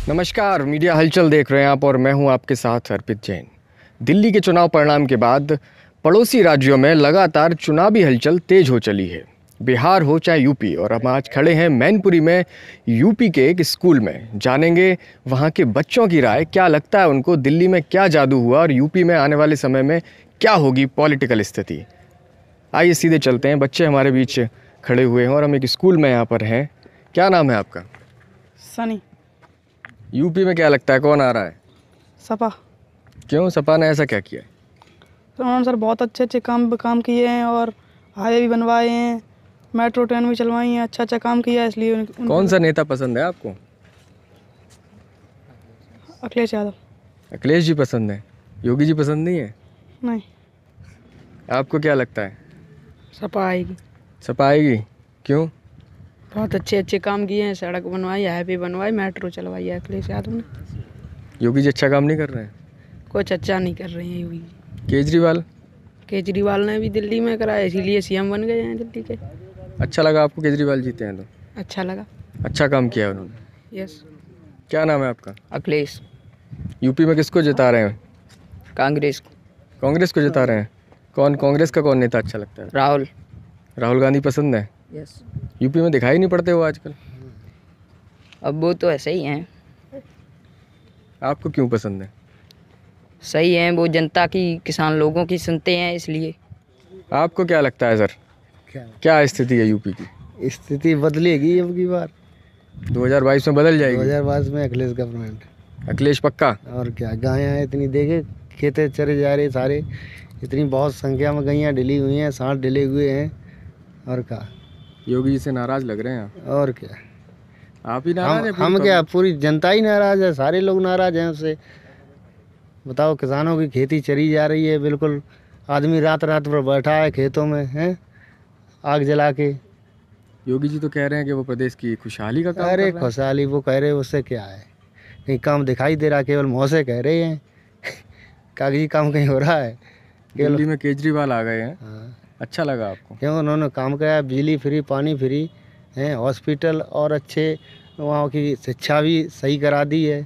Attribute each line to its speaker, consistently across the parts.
Speaker 1: नमस्कार, मीडिया हलचल देख रहे हैं आप और मैं हूं आपके साथ अर्पित जैन। दिल्ली के चुनाव परिणाम के बाद पड़ोसी राज्यों में लगातार चुनावी हलचल तेज हो चली है। बिहार हो चाहे यूपी, और हम आज खड़े हैं मैनपुरी में यूपी के एक स्कूल में। जानेंगे वहां के बच्चों की राय, क्या लगता है उनको, दिल्ली में क्या जादू हुआ और यूपी में आने वाले समय में क्या होगी पॉलिटिकल स्थिति। आइए सीधे चलते हैं, बच्चे हमारे बीच खड़े हुए हैं और हम एक स्कूल में यहाँ पर हैं। क्या नाम है आपका?
Speaker 2: सनी।
Speaker 1: यूपी में क्या लगता है कौन आ रहा है?
Speaker 2: सपा।
Speaker 1: क्यों, सपा ने ऐसा क्या किया है?
Speaker 2: तो उन्होंने सर बहुत अच्छे अच्छे काम किए हैं और हाईवे भी बनवाए हैं, मेट्रो ट्रेन भी चलवाई हैं, अच्छा काम किया है, इसलिए
Speaker 1: कौन सा नेता पसंद है आपको?
Speaker 2: अखिलेश यादव।
Speaker 1: अखिलेश जी पसंद है, योगी जी पसंद नहीं है?
Speaker 2: नहीं।
Speaker 1: आपको क्या लगता है?
Speaker 2: सपा आएगी।
Speaker 1: सपा आएगी? क्यों?
Speaker 2: बहुत अच्छे अच्छे काम किए हैं, सड़क बनवाई, हाईवे बनवाई, मेट्रो चलवाई है अखिलेश यादव ने।
Speaker 1: योगी जी अच्छा काम नहीं कर रहे हैं?
Speaker 2: कुछ अच्छा नहीं कर रहे हैं योगी।
Speaker 1: केजरीवाल
Speaker 2: ने भी दिल्ली में कराया, इसीलिए सीएम बन गए हैं दिल्ली के।
Speaker 1: अच्छा लगा आपको केजरीवाल जीते हैं तो?
Speaker 2: अच्छा लगा।
Speaker 1: अच्छा काम किया उन्होंने।
Speaker 2: यस।
Speaker 1: क्या नाम है आपका?
Speaker 2: अखिलेश।
Speaker 1: यूपी में किसको जिता रहे हैं?
Speaker 2: कांग्रेस को।
Speaker 1: कांग्रेस को जिता रहे हैं? कौन कांग्रेस का कौन नेता अच्छा लगता है? राहुल गांधी पसंद है?
Speaker 2: यस।
Speaker 1: यूपी में दिखाई नहीं पड़ते वो आजकल।
Speaker 2: अब वो तो ऐसे ही हैं।
Speaker 1: आपको क्यों पसंद है?
Speaker 2: सही है, वो जनता की, किसान लोगों की सुनते हैं इसलिए।
Speaker 1: आपको क्या लगता है सर, क्या स्थिति है यूपी की?
Speaker 3: स्थिति बदलेगी अब की बार।
Speaker 1: 2022 में बदल जाएगी?
Speaker 3: 2022 में अखिलेश गवर्नमेंट।
Speaker 1: अखिलेश पक्का?
Speaker 3: और क्या, गायें इतनी देखे, खेते चरे जा रहे सारे, इतनी बहुत संख्या में गैयाँ डली हुई हैं, सांड डले हुए हैं। और क्या,
Speaker 1: योगी जी से नाराज लग रहे हैं आप?
Speaker 3: और क्या,
Speaker 1: आप ही नाराज हैं?
Speaker 3: हम क्या, पूरी जनता ही नाराज है, सारे लोग नाराज हैं उससे। बताओ, किसानों की खेती चरी जा रही है बिल्कुल, आदमी रात रात भर बैठा है खेतों में, हैं, आग जला के।
Speaker 1: योगी जी तो कह रहे हैं कि वो प्रदेश की खुशहाली का काम
Speaker 3: अरे
Speaker 1: कर रहे हैं।
Speaker 3: खुशहाली वो कह रहे हैं, उससे क्या है, कहीं काम दिखाई दे रहा, केवल मुँह से कह रहे हैं कागजी काम कहीं हो रहा है?
Speaker 1: दिल्ली में केजरीवाल आ गए हैं।
Speaker 3: हाँ।
Speaker 1: अच्छा लगा आपको?
Speaker 3: क्यों, उन्होंने काम किया, बिजली फ्री, पानी फ्री है, हॉस्पिटल और अच्छे, वहाँ की शिक्षा भी सही करा दी है।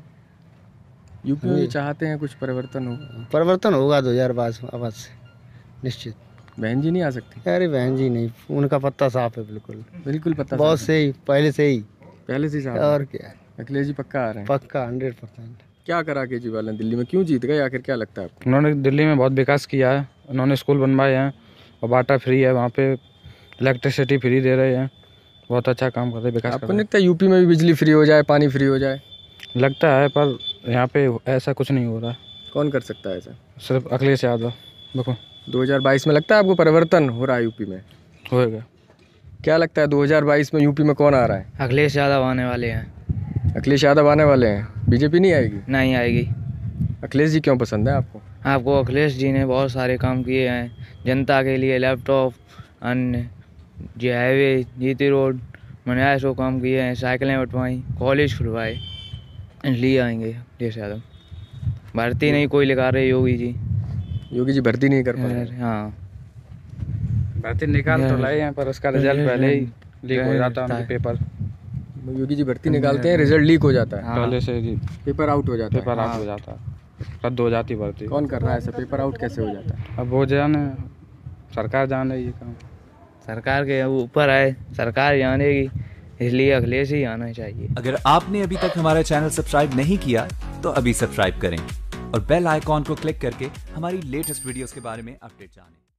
Speaker 1: यूपी में चाहते हैं कुछ परिवर्तन हो?
Speaker 3: परिवर्तन होगा 2022 में अवश्य, निश्चित।
Speaker 1: बहन जी नहीं आ सकती?
Speaker 3: अरे बहन जी नहीं, उनका पत्ता साफ है बिल्कुल।
Speaker 1: बिल्कुल पता
Speaker 3: बहुत से ही, पहले से ही।
Speaker 1: साहब।
Speaker 3: और क्या,
Speaker 1: अखिलेश जी पक्का आ रहे हैं?
Speaker 3: पक्का 100%।
Speaker 1: क्या करा केजरीवाल ने दिल्ली में, क्यों जीत गए आखिर, क्या लगता है आपको?
Speaker 4: उन्होंने दिल्ली में बहुत विकास किया है, उन्होंने स्कूल बनवाए हैं और वाटर फ्री है, वहाँ पे इलेक्ट्रिसिटी फ्री दे रहे हैं, बहुत अच्छा काम कर रहे हैं, विकास कर
Speaker 1: आपको
Speaker 4: रहे
Speaker 1: नहीं लगता यूपी में भी बिजली फ्री हो जाए, पानी फ्री हो जाए?
Speaker 4: हैं। लगता है, पर यहाँ पे ऐसा कुछ नहीं हो रहा है।
Speaker 1: कौन कर सकता है ऐसा?
Speaker 4: सिर्फ अखिलेश यादव। देखो
Speaker 1: 2022 में लगता है आपको परिवर्तन हो रहा है यूपी में?
Speaker 4: होएगा।
Speaker 1: क्या लगता है 2022 में यूपी में कौन आ रहा है?
Speaker 2: अखिलेश यादव आने वाले हैं।
Speaker 1: अखिलेश यादव आने वाले हैं? बीजेपी नहीं आएगी?
Speaker 2: नहीं आएगी।
Speaker 1: अखिलेश जी क्यों पसंद है आपको?
Speaker 2: आपको अखिलेश जी ने बहुत सारे काम किए हैं जनता के लिए, लैपटॉप, अन्य जो हाईवे, जीती रोड, मैंने ऐसे काम किए हैं, साइकिलें बंटवाई, कॉलेज खुलवाए, इसलिए आएंगे अखिलेश यादव। भर्ती नहीं कोई लगा रहे योगी जी।
Speaker 1: योगी जी भर्ती नहीं कर पा रहे?
Speaker 2: हाँ,
Speaker 4: भर्ती निकाल तो लाए हैं, पर उसका रिजल्ट पहले ही लीक हो जाता है, उनके पेपर
Speaker 1: योगी जी भर्ती निकालते हैं, रिजल्ट लीक हो जाता है,
Speaker 4: पहले से ही
Speaker 1: पेपर आउट हो जाता है।
Speaker 4: पेपर आउट हो जाता है, रद्द हो जाती भर्ती।
Speaker 1: कौन कर रहा है ऐसा, पेपर आउट कैसे हो जाता है?
Speaker 4: अब वो जाने, सरकार जाने ये काम।
Speaker 2: सरकार के ऊपर है, सरकार जानेगी, इसलिए अखिलेश ही आना चाहिए।
Speaker 5: अगर आपने अभी तक हमारा चैनल सब्सक्राइब नहीं किया तो अभी सब्सक्राइब करें और बेल आइकॉन को क्लिक करके हमारी लेटेस्ट वीडियोस के बारे में अपडेट जानें।